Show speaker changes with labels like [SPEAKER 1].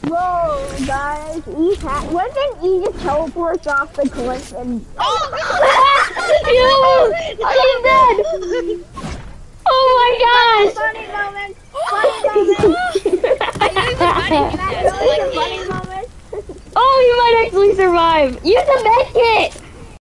[SPEAKER 1] Whoa, guys, what if E just teleports off the cliff and...
[SPEAKER 2] Oh!
[SPEAKER 3] I'm dead! Oh my gosh!
[SPEAKER 1] Funny moment! Funny moment!
[SPEAKER 2] I didn't even funny
[SPEAKER 1] That's really a funny moment!
[SPEAKER 3] Oh, you might actually survive! Use a med kit!